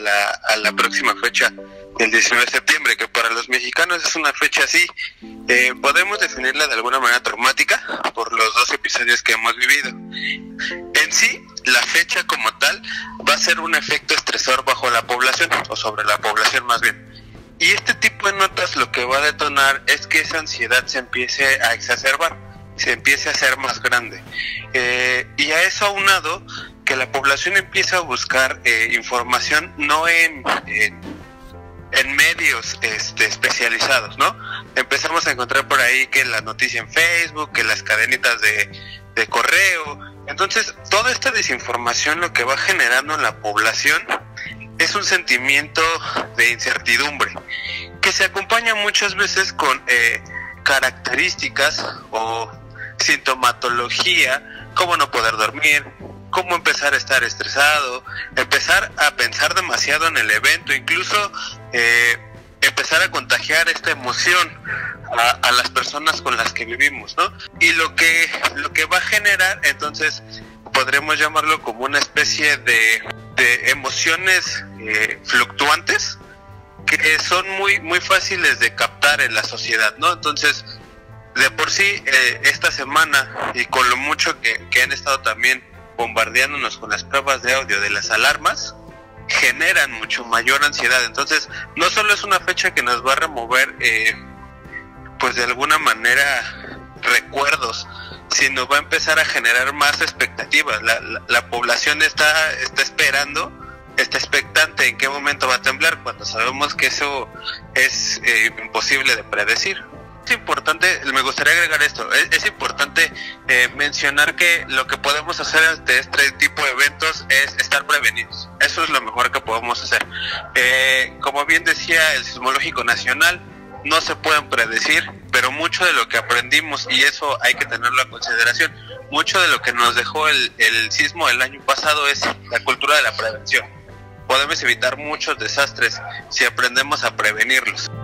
a la próxima fecha del 19 de septiembre, que para los mexicanos es una fecha así, podemos definirla de alguna manera traumática por los 2 episodios que hemos vivido. En sí, la fecha como tal va a ser un efecto estresor bajo la población, o sobre la población más bien. Y este tipo de notas lo que va a detonar es que esa ansiedad se empiece a exacerbar, se empiece a hacer más grande. Y a eso aunado, que la población empieza a buscar información no en medios especializados, ¿no? Empezamos a encontrar por ahí que la noticia en Facebook, que las cadenitas de correo. Entonces, toda esta desinformación lo que va generando en la población es un sentimiento de incertidumbre, que se acompaña muchas veces con características o sintomatología, como no poder dormir, cómo empezar a estar estresado, empezar a pensar demasiado en el evento, incluso empezar a contagiar esta emoción a las personas con las que vivimos, ¿no? Y lo que va a generar, entonces, podremos llamarlo como una especie de emociones fluctuantes que son muy fáciles de captar en la sociedad, ¿no? Entonces, de por sí, esta semana, y con lo mucho que han estado también bombardeándonos con las pruebas de audio de las alarmas, generan mucho mayor ansiedad. Entonces, no solo es una fecha que nos va a remover, pues de alguna manera, recuerdos, sino va a empezar a generar más expectativas. La población está esperando, está expectante en qué momento va a temblar, cuando sabemos que eso es imposible de predecir. Es importante, me gustaría agregar esto, es importante mencionar que lo que podemos hacer ante este tipo de eventos es estar prevenidos. Eso es lo mejor que podemos hacer. Como bien decía el Sismológico Nacional, no se pueden predecir, pero mucho de lo que aprendimos, y eso hay que tenerlo en consideración, mucho de lo que nos dejó el sismo el año pasado es la cultura de la prevención. Podemos evitar muchos desastres si aprendemos a prevenirlos.